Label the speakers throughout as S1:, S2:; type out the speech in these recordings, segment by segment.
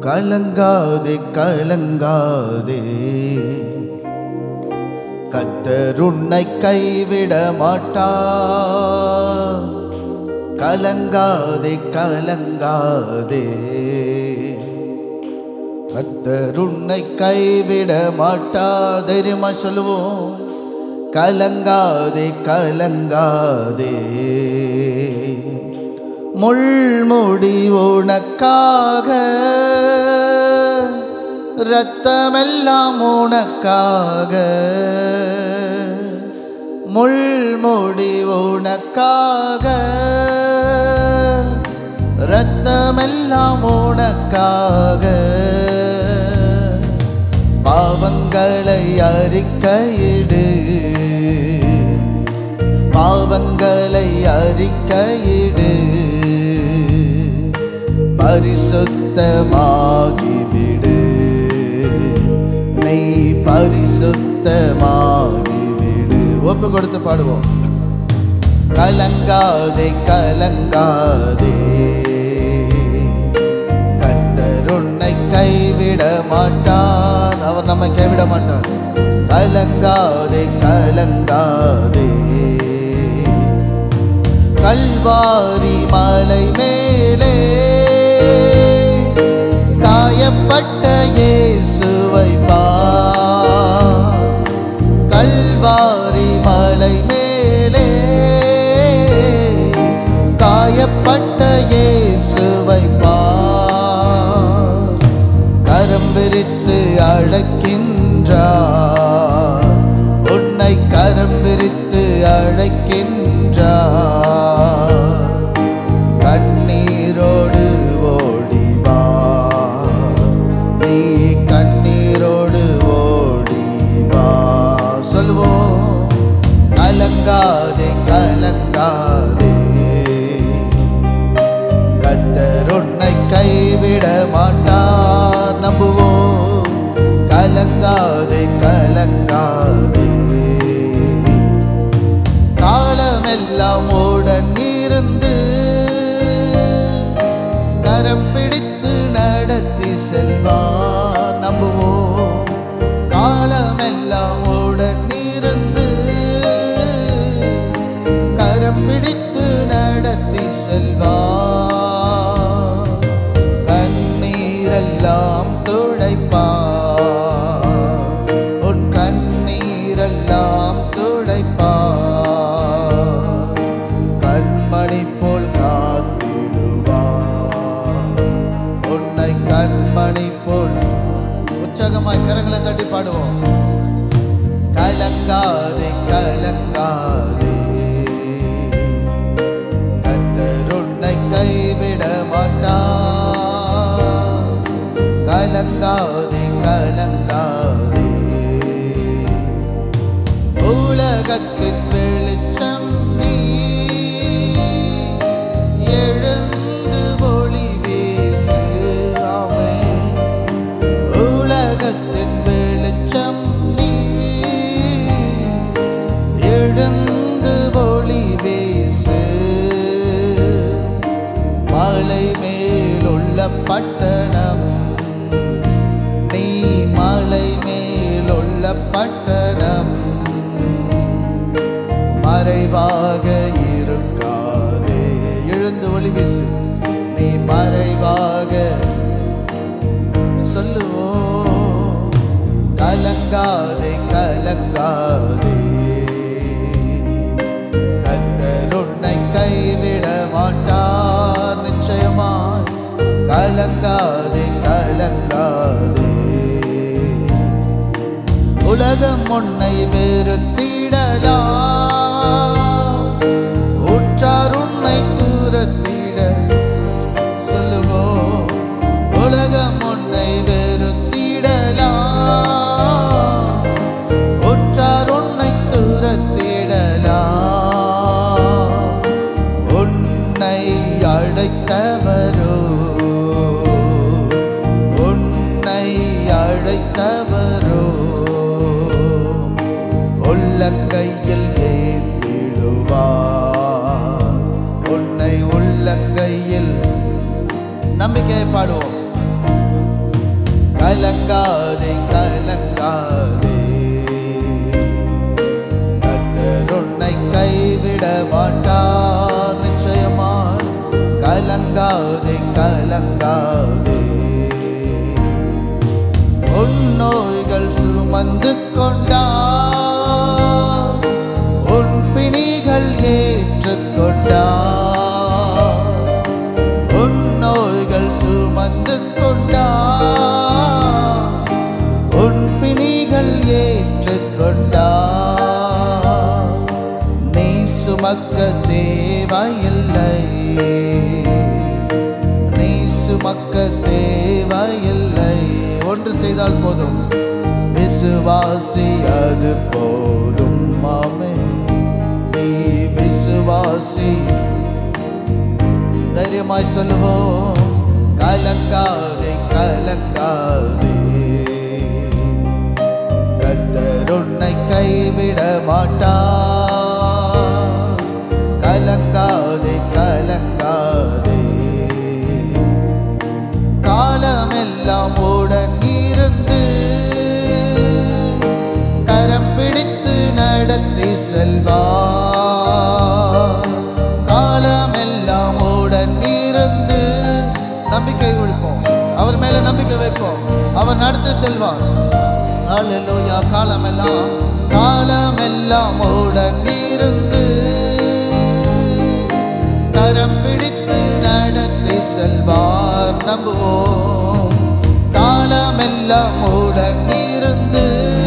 S1: கலங்காதே கலங்காதே, கர்த்தர் உன்னை கைவிட மாட்டார். கலங்காதே கலங்காதே, கர்த்தர் உன்னை கைவிட மாட்டார். தைரியமா சொல்லுவோம். கலங்காதே கலங்காதே, முள்முடி உனக்காக, இரத்தமெல்லாம் உனக்காக, முள்முடி உனக்காக, இரத்தமெல்லாம் உனக்காக. பாவங்களை அறிக்கையிடு, பாவங்களை அறிக்கையிடு, பரிசுத்தமாகிவிடு, நீ பரிசுத்தமாகிவிடு. ஒப்பு கொடுத்து பாடுவோம். கலங்காதே கலங்காதே, கர்த்தர் உன்னை கைவிட மாட்டார். அவர் நம்மை கைவிட மாட்டார். கலங்காதே கலங்காதே, கல்வாரி மலை மேலே காயப்பட்ட இயேசுவை பார். கல்வாரி மலை மேலே காயப்பட்ட இயேசுவை பார். கரம் விரித்து அழைக்கின்றார், உன்னை கரம் விரித்து அழைக்கின்றார். கண்ணீரோடு ஓடிவா, நீ கண்ணீரோடு ஓடிவா. சொல்லுவோம். கலங்காதே கலங்காதே, கர்த்தர் உன்னை கைவிட மாட்டார். நம்புவோம். கலங்காதே கலங்காதே, காலமெல்லாம் உடன் இருந்து கரம் பிடித்து நடத்தி செல்வார். நம்புவோம். காலமெல்லாம் உடன் இருந்து கரம் பிடித்து நடத்தி செல்வார். கண்ணீரெல்லாம் துடைப்பார், உன் கண்ணீரெல்லாம் துடைப்பார். கண்மணி போல் காத்திடுவார், உன்னை கண்மணி போல். உற்சாகமாய் கரங்களை தட்டி பாடுவோம். கலங்காதே கலங்காதே, கர்த்தர் உன்னை கைவிட மாட்டார். கலங்காதே கலங்காதே, உலகத்தின் வெளிச்சம் நீ, எழுந்து ஒளி வீசு. ஆமென். உலகத்தின் வெளிச்சம் நீ, எழுந்து ஒளி வீசு. மலை மேலுள்ள பட்டணம் நீ, மலை மேலுள்ள பட்டணம், மறைவாக இருக்காதே. எழுந்து ஒளி வீசு, நீ மறைவாக. சொல்லுவோம். கலங்காதே கலங்காதே, கர்த்தர் உன்னை கைவிட மாட்டார். நிச்சயமாய். கலங்காதே கலங்காதே, உலகம் உன்னை வெறுத்திடலாம், உற்றார் உன்னை தூரத்திட. சொல்லுவோம். உலகம் உன்னை வெறுத்திடலாம், உற்றார் உன்னை தூரத்திடலாம். உன்னை அழைத்தவரோ, உன்னை அழைத்தவரோ உள்ளங்கையில் ஏந்திடுவார். உன்னை உள்ளங்கையில். நம்பிக்கையை பாடுவோம். கலங்காதே கலங்காதே, கர்த்தர் உன்னை கைவிட மாட்டார் நிச்சயமாய். கலங்காதே கலங்காதே, உன் நோய்கள் சுமந்து கொண்டார், உன் பிணிகள் ஏற்றுக்கொண்டார். உன் நோய்கள் சுமந்து கொண்டார், உன் பிணிகள் ஏற்றுக்கொண்டார். நீ சுமக்க தேவையில்லை, நீ சுமக்க தேவையில்லை. ஒன்று செய்தால் போதும், விசுவாசி அது போதும். ஆமென். நீ விசுவாசி. தைரியமாய் சொல்லுவோம், கலங்காதே கலங்காதே, கர்த்தர் உன்னை கைவிட மாட்டார். கலங்காதே கலங்காதே, காலமெல்லாம் உடன் இருந்து கரம் பிடித்து நடத்தி செல்வார். காலமெல்லாம் உடன் இருந்து நம்பிக்கை கொடுப்போம், அவர் மேல நம்பிக்கை வைப்போம், அவர் நடத்தி செல்வார். அல்லேலூயா. காலமெல்லாம் உடன் இருந்து கரம் பிடித்து நடத்தி செல்வார். நம்புவோம், காலமெல்லாம் உடன் இருந்து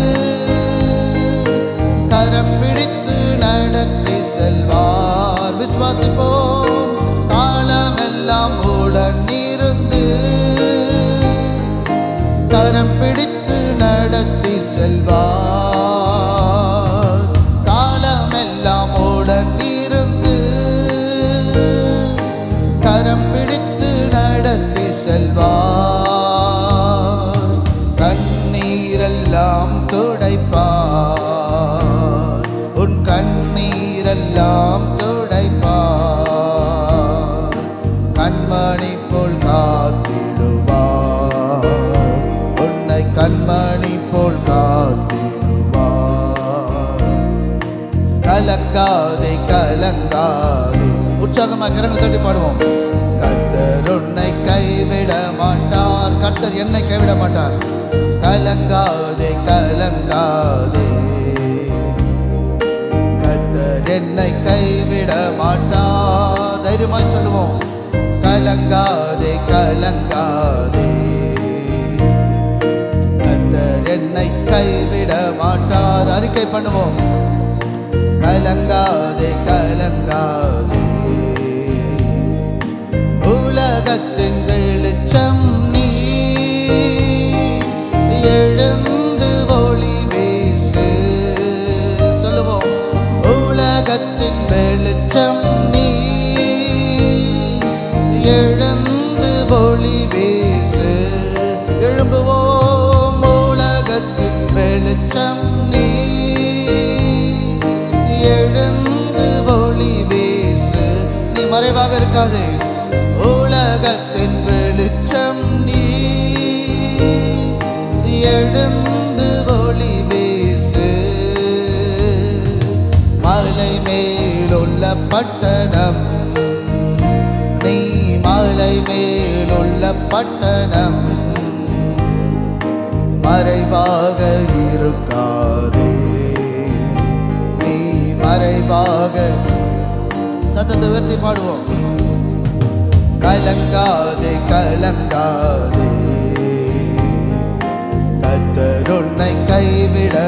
S1: கரம் பிடித்து நடத்தி செல்வார். விசுவாசிப்போம், காலமெல்லாம் உடன் இருந்து கரம் பிடித்து நடத்தி செல்வார். காலமெல்லாம் உடன் இருந்து கரம் பிடித்து நடத்தி செல்வார். கண்ணீரெல்லாம் துடைப்பார், உன் கண்ணீரெல்லாம் துடைப்பார். கண்மணி போல் காத்திடுவார், உன்னை கண்மணி போல் காத்திடுவார். கலங்காதே கலங்காதே. உற்சாகமாக கரங்களை தட்டி பாடுவோம். கர்த்தர் உன்னை கைவிட மாட்டார், கர்த்தர் என்னை கைவிட மாட்டார். கலங்காதே கலங்காதே, கர்த்தர் என்னை கைவிட மாட்டார். தைரியமாய் சொல்லுவோம், கலங்காதே கலங்காதே, கர்த்தர் என்னை கைவிட மாட்டார். அறிக்கை பண்ணுவோம், கலங்காதே கலங்காதே, உலகத்தின் வெளிச்சம் நீ, எழுந்து ஒளி வீசு. சொல்லுவோம், உலகத்தின் வெளிச்சம் நீ, எழுந்து ஒளி வீசு. எழும்புவோம், உலகத்தின் வெளிச்சம் நீ, எழுந்து ஒளி வீசு. நீ மறைவாக இருக்காதே, உலகத்தின் வெளிச்சம் நீ, எழுந்து ஒளி வீசு. மலை மேலுள்ள பட்டணம் நீ, மலை மேலுள்ள பட்டணம், மறைவாக இருக்காதே நீ, மறைவாக. சத்தத்தை உயர்த்தி பாடுவோம், கலங்காதே கலங்காதே, கர்த்தர் உன்னை கைவிட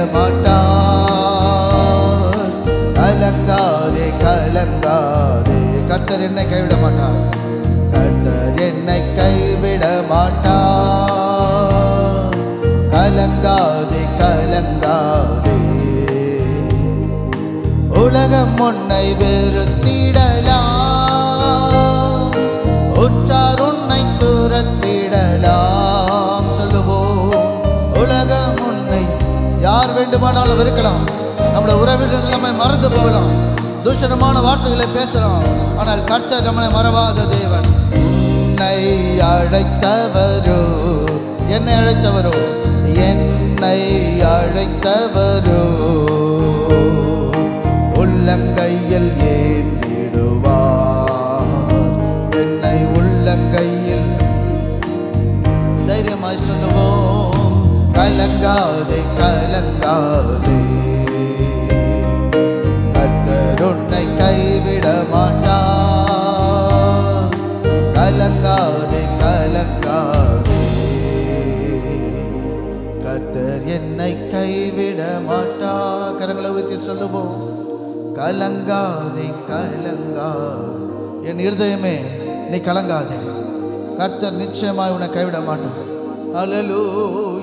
S1: மாட்டார். கலங்காதே கலங்காதே, கர்த்தர் என்னை கைவிட மாட்டார். கர்த்தர் என்னை கைவிட மாட்டார். கலங்காதே கலங்காதே, உலகம் உன்னை வெறுத்திடலாம், உற்றார் உன்னை துரத்திடலாம். சொல்லுவோம், உலகம் உன்னை யார் வேண்டுமானாலும் இருக்கலாம், நம்முடைய உறவினர்கள் நம்மை மறந்து போகலாம், தூஷணமான வார்த்தைகளை பேசலாம். ஆனால் கர்த்தர் நம்மளை மறவாத தேவன். உன்னை அழைத்தவரோ என்னை அழைத்தவரோ, என்னை அழைத்தவரோ உள்ளங்கையில் ஏந்திடுவார். என்னை உள்ளங்கையில் தைரியமாய் சொல்லுவோம், கலங்காதே கலங்காதே, கர்த்தர் உன்னை கைவிட மாட்டார். கலங்காதே கலங்காதே, கர்த்தர் என்னை கைவிட மாட்டார். கரங்களை ஊற்றி சொல்லுவோம், கலங்காதே கலங்காதே. என் இருதயமே நீ கலங்காதே, கர்த்தர் நிச்சயமாய் உன்னை கைவிட மாட்டார். அல்லேலூயா.